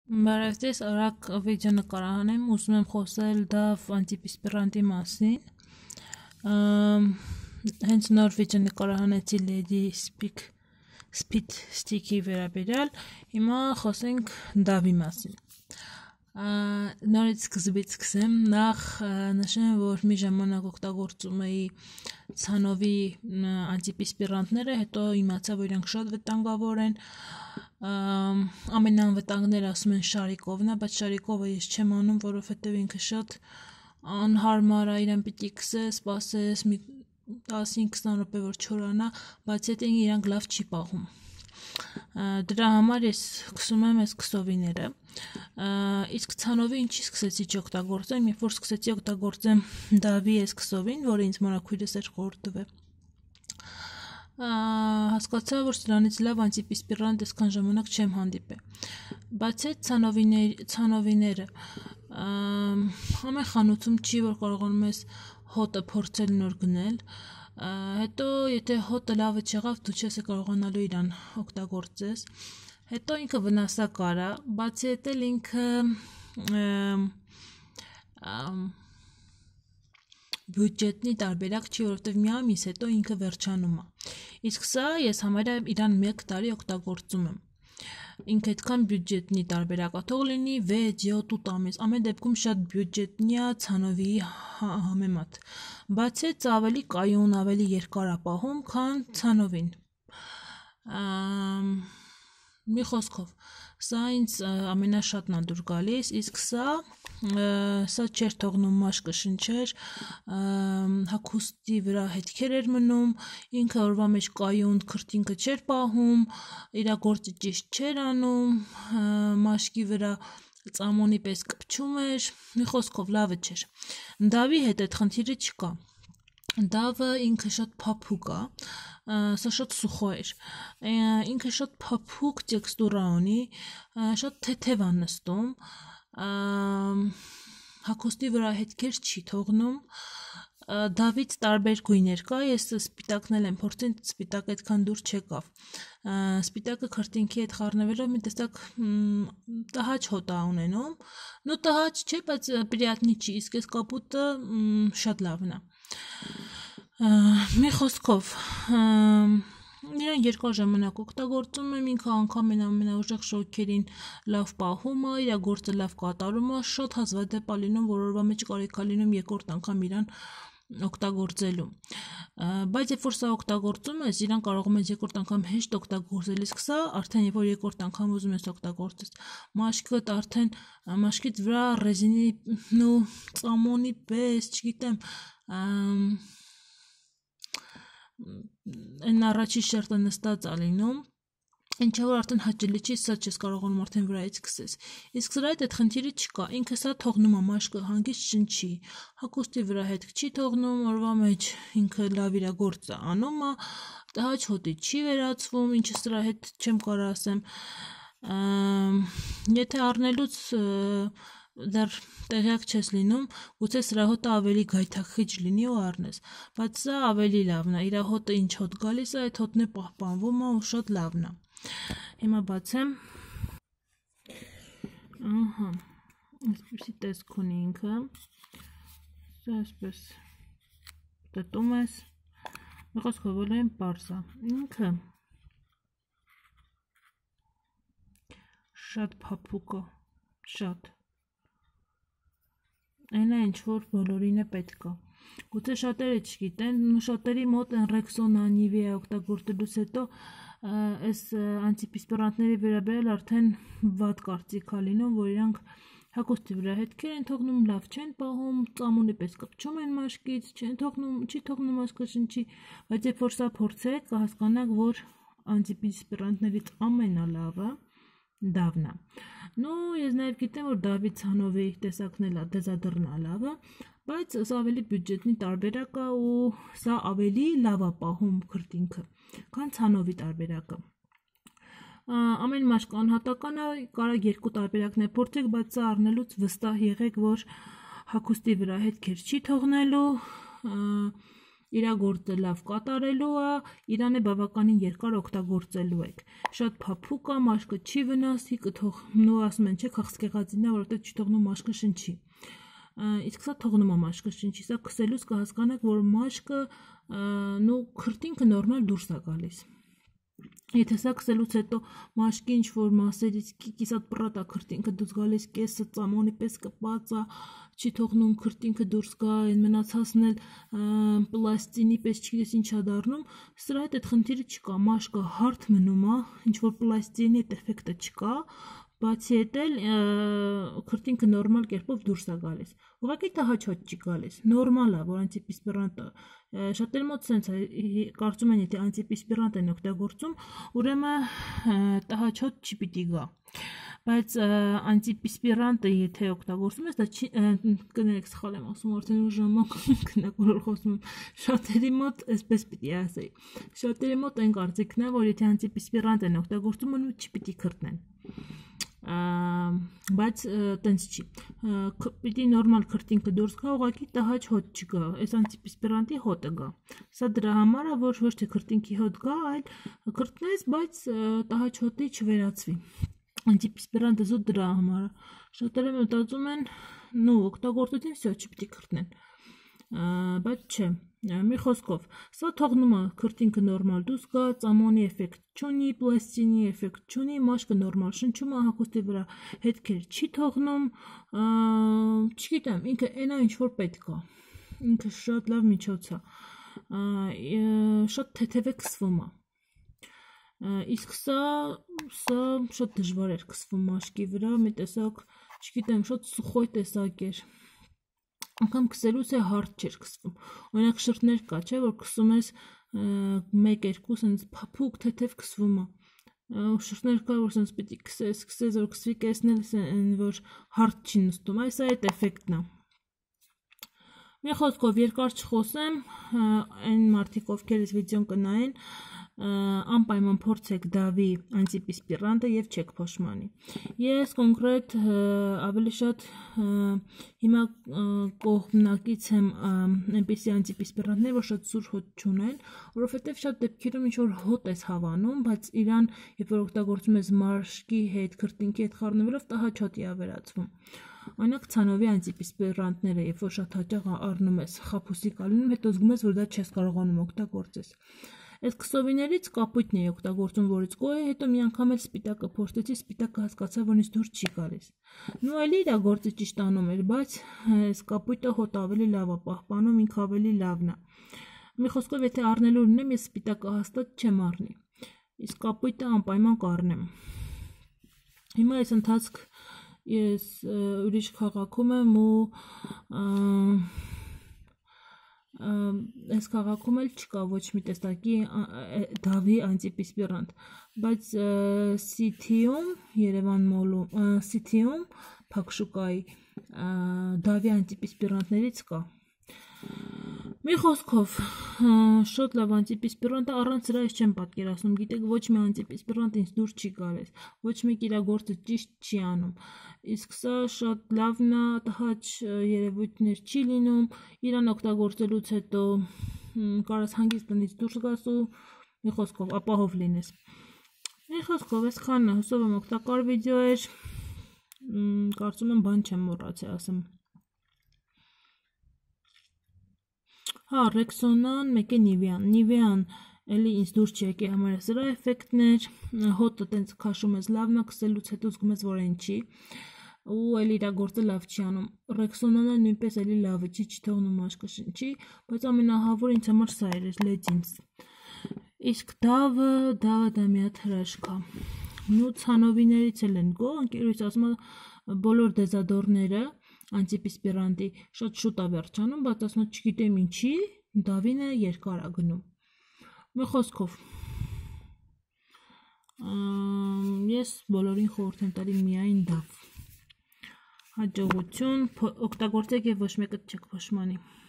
Բարևձեզ, արագ վիդեո նկարահան եմ, ուզում եմ խոսել DAW անտիպիսպիրանտի մասին։ Հենց նոր վիդեո նկարահանեցի Lady Speed Stick-ի վերաբերյալ, հիմա խոսենք DAW-ի մասին։ Նորից սկզբից սկսեմ, նախ նշեմ, որ մի ժամանակ օգտագործում էի ցանովի անտիպիսպիրանտները, հետո իմացա, որ իրանք շատ վտանգավոր են։ Ամենաանվտանգները ասում են շարիկովն է, բայց շարիկովը ես չեմ անում, որովհետև ինքը շատ անհարմար է, իրան պիտի կսես, սպասես մի 15-20 րոպե որ չորանա, բայց հետո իրանք լավ չի պահում։ Դրա համար ես սկսում եմ այս քսովիները։ Իսկ ցանովի ինչի սկսեցի չօգտագործեմ, երբ որ սկսեցի օգտագործեմ DAW-ի այս քսովին, որը ինձ մորաքույրս էր խորհրդվել։ Հասկացա, որ սրանից լավ անտիպիսպիրանտ այսքան ժամանակ չեմ հանդիպել։ Բացի այդ ցանովիները ամեն խանութում չի, որ կարողանում ես հոտը փորձել նոր գնել, հետո եթե հոտը լավը չեղավ, դու չես կարողանալու իրան օգտագործես, հետո ինքը վնասակար է, բացի այդ էլ ինքը բյուջետնի տարբերակ չի, որովհետև մի ամիս հետո ինքը վերջանում է։ Իսկ սա ես համարյա իրան 1 տարի օգտագործում եմ։ Ինքը այդքան բյուջետնի տարբերակ է, թող լինի 6-7-8 ամիս, ամեն դեպքում շատ բյուջետնի է ցանովի համեմատ։ Բացի այդ ավելի կայուն, ավելի երկար է պահում, քան ցանովին։ Մի խոսքով, սա ինձ ամենաշատն է դուր գալիս, իսկ սա չէր թողնում մաշկը շնչեր, հագուստի վրա հետքեր էր մնում, ինքը օրվա մեջ կայուն քրտինքը չէր պահում, իր գործը ճիշտ չէր անում, մաշկի վրա ծամոնի պես կպչում էր, մի խոսքով լավը չէր։ DAW-ի հետ այդ խնդիրը չկա։ DAW-ը ինքը շատ փափուկ է, սա շատ սուխո էր, ինքը շատ փափուկ տեքստուրա ունի, շատ թեթև է նստում, հագուստի վրա հետքեր չի թողնում, DAW-ից տարբեր գույներ կա, ես սպիտակն էլ եմ փորձել, սպիտակ այդքան դուր չեկավ, սպիտակը քրտինքի հետ խառնվելով մի տեսակ տհաճ հոտ է ունենում, նո տհաճ չէ, բայց պրիատնի չի, իսկ այս կապուտը շատ լավն է։ Մի խոսքով, իրան երկար ժամանակ օգտագործում եմ, ինքը անգամ ամենաուժեղ շոկերին լավ պահում է, իր գործը լավ կատարում է, շատ հազվադեպ է լինում, որ օրվա մեջ կարիք է լինում երկրորդ անգամ իրան օգտագործելու։ Բայց երբ որ սա օգտագործում ես, իրան կարողում ես երկրորդ անգամ հեշտ օգտագործել, իսկ սա արդեն երբ որ երկրորդ անգամ ուզում ես օգտագործես, մաշկդ արդեն մաշկից վրա ռեզինի ու ծամոնի պես, չգիտեմ, այն առաջի շերտը նստած է լինում, ինչը որ արդեն հաճելի չի, սա չես կարողանում արդեն վրայից սկսես։ Իսկ սրա հետ այդ խնդիրը չկա, ինքը սա թողնում է մաշկը հանգիստ շնչի, հագուստի վրա հետք չի թողնում, օրվա մեջ ինքը լավ իր գործը անում է, տհաճ հոտի չի վերածվում, ինչը սրա հետ չեմ կարող ասեմ։ Եթե առնելուց դեռ տեղյակ չես լինում, գուցե սրա հոտը ավելի գայթակղիչ լինի ու առնես, բայց սա ավելի լավն է, իր հոտը ինչ հոտ գալիս է, այդ հոտն է պահպանվում է ու շատ լավն է։ Հիմա բացեմ։ Ահա, այսպեսի տեսք ունի ինքը, սա այսպես տտում ես, մի խոսքով ոլորին պարզ է, ինքը շատ փափուկ է, շատ։ Այն է ինչ-որ բոլորին է պետք է։ Գուցե շատերը չգիտեն, շատերի մոտ Rexona, Nivea օգտագործելուց հետո այս անտիպիսպիրանտների վերաբերյալ արդեն վատ կարծիք է լինում, որ իրանք հագուստի վրա հետքեր են թողնում, լավ չեն պահում, ծամոնի պես կպչում են մաշկից, չի թողնում մաշկը շնչի, բայց երբ որ սա փորձեք, կհասկանաք, որ անտիպիսպիրանտներից ամենալավը DAW-ն է։ Նու ես նաև գիտեմ, որ DAW-ի ցանովի տեսակն էլ է, դեզադրն է լավը, բայց սա ավելի բյուջետնի տարբերակ է ու սա ավելի լավ է պահում քրտինքը, քան ցանովի տարբերակը։ Ամեն մաշկ անհատական է, կարող 2 տարբերակներ փորձեք, բայց սա առնելուց վստահ եղեք, որ հագուստի վրա հետքեր չի թողնելու, իր գործը լավ կատարելու է, իրան է բավականին երկար օգտագործելու եք։ Շատ փափուկ է, մաշկը չի վնասի, կթողնու ասում են, չէ, քաղցկեղածինն է, որովհետև չի թողնում մաշկը շնչի։ Իսկ սա թողնում է մաշկը շնչի, սա քսելուց կհասկանաք, որ մաշկը քրտինքը նորմալ դուրս է գալիս։ Եթե սա քսելուց հետո մաշկի ինչ-որ մասերից կիսատ պռատ է քրտինքը դուրս գալիս, կեսը ծամոնի պես կպած է, չի թողնում քրտինքը դուրս գա, այն մնացածն էլ պլաստինի պես չգիտես ինչ է դառնում, սրա հետ այդ խնդիրը չկա, մաշկը հարթ մնում է, ինչ-որ պլաստինի այդ էֆեկտը չկա, բացի հետ էլ քրտինքը նորմալ կերպով դուրս է գալիս։ Ուղղակի տհաճ չի գալիս։ Նորմալ է, որ անտիպիսպիրանտը շատերի մոտ սենց է, կարծում են, եթե անտիպիսպիրանտ են օգտագործում, ուրեմն տհաճ չի պիտի գա։ Բայց անտիպիսպիրանտը եթե օգտագործում ես, դա չի կներեք սխալ եմ ասում, արդեն ու ժամանակ քննարկորոշ խոսում եմ, շատերի մոտ այսպես պիտի ասեի։ Շատերի մոտ այն կարծիքն է, որ եթե անտիպիսպիրանտ են օգտագործում, ուրեմն չի պիտի քրտնեն։ Բայց տենց չի, պիտի նորմալ քրտինքը դուրս գա, ուղղակի տհաճ հոտ չգա, այս անտիպիսպիրանտի հոտը գա, սա դրա համար է, որ ոչ թե քրտինքի հոտ գա, այլ քրտնես, բայց տհաճ հոտի չվերածվի, անտիպիսպիրանտը զուտ դրա համար է, շատերը մտածում են, օգտագործեցին, վсё, չպիտի քրտնեն, բայց չէ, մի խոսքով, սա թողնում է քրտինքը նորմալ դուրս գա, ծամոնի էֆեկտ չունի, պլաստինի էֆեկտ չունի, մաշկը նորմալ շնչում է հագուստի վրա, հետքեր չի թողնում, չգիտեմ, ինքը այնա ինչ որ պետք է, ինքը շատ լավ միջոց է, շատ թեթև է քսվում է, իսկ սա շատ դժվար էր քսվում մաշկի վրա, մի տեսակ, չգիտեմ, շատ սուխոյ տեսակ էր, անգամ քսելուց է հարթ չէր քսվում, օրինակ շրթներ կա, չէ, որ քսում ես 1-2 սենց փափուկ թեթև քսվում է, շրթներ կա, որ սենց պիտի քսես, որ քսվի կեսնել, որ հարթ չի նստում, այս այդ էֆեկտն է։ Մի խոսքով երկար չխոսեմ, այն մարդիկ, ովքեր այս վիդեոն կնայեն, անպայման փորձեք Դավի անտիպիսպիրանտը եւ չեք փոշմանի։ Ես կոնկրետ ավելի շատ հիմա կողմնակից եմ այնպիսի անտիպիսպիրանտներ, որ շատ սուր հոտ չունեն, որովհետեւ շատ դեպքերում ինչ որ հոտ ես հավանում, բայց իրան երբ որ օգտագործում ես մաշկի հետ, քրտինքի հետ խառնվելով, տհաճ հոտի է վերածվում։ Օրինակ ցանովի անտիպիսպիրանտները, երբ որ շատ հաճախ առնում ես, խաբուսի կալնում, հետո զգում ես, որ դա չես կարողանում օգտագործես։ Այս քսովիներից կապույտն էի օգտագործում, որից գոհ եմ, հետո մի անգամ էլ սպիտակը փորձեցի, սպիտակը հասկացա, որ ինձ դուր չի գալիս։ Այլ իր գործը ճիշտ անում էր, բայց այս կապույտը հոտ ավելի լավ է պահպանում, ինքը ավելի լավն է։ Մի խոսքով, եթե առնելու ունեմ, ես սպիտակը հաստատ չեմ առնի։ Իսկ կապույտը անպայման կառնեմ։ Հիմա այս ընթացք ես ուրիշ քաղաքում եմ ու այս քաղաքում էլ չկա ոչ մի տեսակի Դավի անտիպիսպիրանտ, բայց City-ում, Երևան մոլում, City-ում, Փակշուկայի Դավի անտիպիսպիրանտներից կա։ Մի խոսքով, շատ լավ անտիպիսպիրանտ է, առանց սրա ես չեմ պատկերացնում, գիտեք, ոչ մի անտիպիսպիրանտ ինձ դուր չի գալիս, ոչ մեկ իր գործը ճիշտ չի անում, իսկ սա շատ լավն է, տհաճ երևույթներ չի լինում, իրան օգտագործելուց հետո կարաս հանգիստ տնից դուրս գաս ու մի խոսքով ապահով լինես։ Մի խոսքով, այսքանն է, հուսով եմ օգտակար վիդեո էր, կարծում եմ բան չեմ մոռացել ասեմ։ Հա, Rexona-ն, մեկ է Nivea-ն, էլի ինձ դուր չի եկել համարյա սրա էֆեկտներ, հոտը տենց քաշում ես լավն է, քսելուց հետո զգում ես, որ այն չի, ու էլի իր գործը լավ չի անում։ Rexona-ն էլ նույնպես էլի լավը չի, չթողնում մաշկը շնչի, բայց ամենահավուրը ինձ համար սա էր, Legends։ Իսկ Dove-ը դա մի հատ հրաշք է։ Նու ցանովիներից էլ են գո, ընկերուց ասում է բոլոր դեզադորները անտիպիսպիրանտի շատ շուտ է վերջանում, բայց ասում է չգիտեմ ինչի, Դավինը երկար է գնում։ Մի խոսքով, ես բոլորին խորհուրդ եմ տալի միայն Դավ։ Հաջողություն, օգտագործեք եւ ոչ մեկը չեք փոշմանի։